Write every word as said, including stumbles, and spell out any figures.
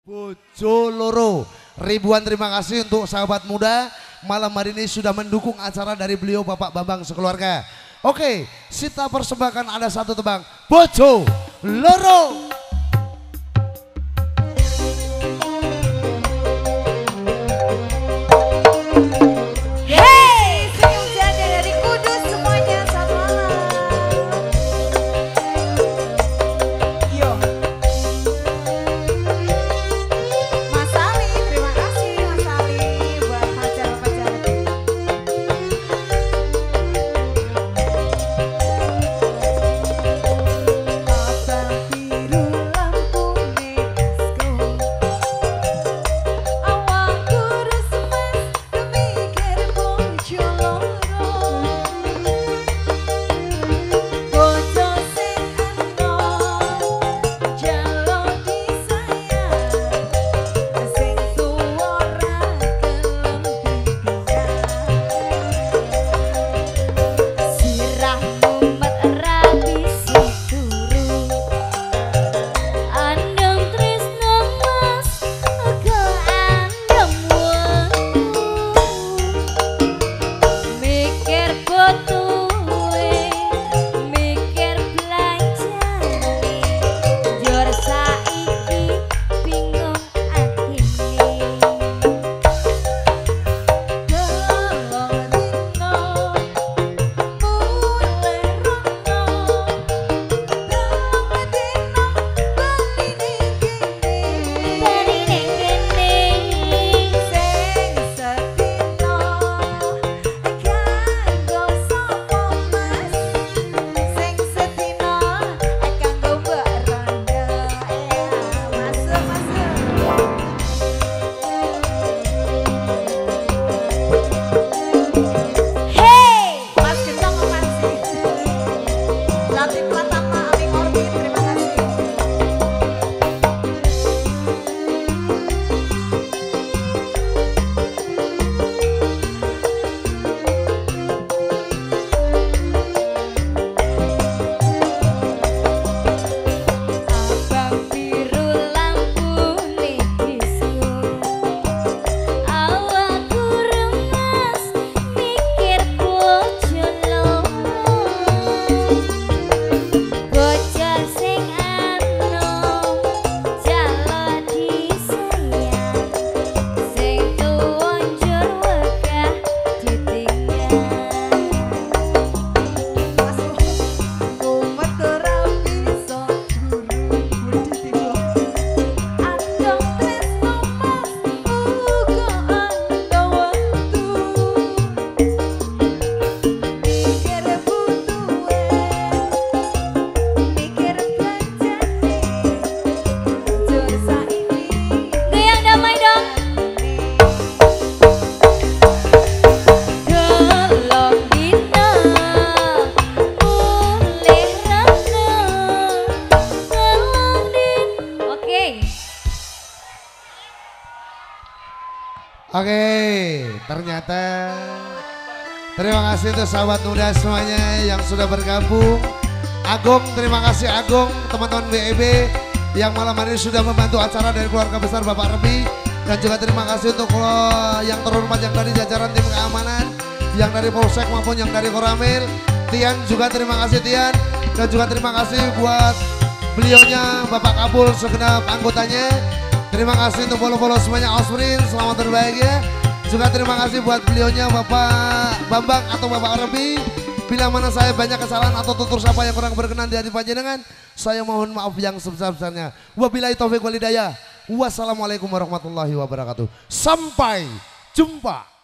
Bojo Loro. Ribuan terima kasih untuk sahabat muda malam hari ini sudah mendukung acara dari beliau Bapak Bambang sekeluarga. Oke, kita persembahkan ada satu tebang Bojo Loro. Oke, ternyata terima kasih untuk sahabat muda semuanya yang sudah bergabung. Agung, terima kasih Agung, teman-teman W E B yang malam hari ini sudah membantu acara dari keluarga besar Bapak Rebi. Dan juga terima kasih untuk yang terhormat yang dari jajaran tim keamanan, yang dari Polsek maupun yang dari Koramil. Tian juga terima kasih Tian. Dan juga terima kasih buat beliaunya Bapak Kabul segenap anggotanya. Terima kasih untuk follow-follow semuanya Oswin, selamat berbahagia. Juga terima kasih buat beliaunya Bapak Bambang atau Bapak Rebi. Bila mana saya banyak kesalahan atau tutur sapa yang kurang berkenan di hati panjenengan, saya mohon maaf yang sebesar-besarnya. Wabillahi taufiq wal hidayah. Wassalamualaikum warahmatullahi wabarakatuh. Sampai jumpa.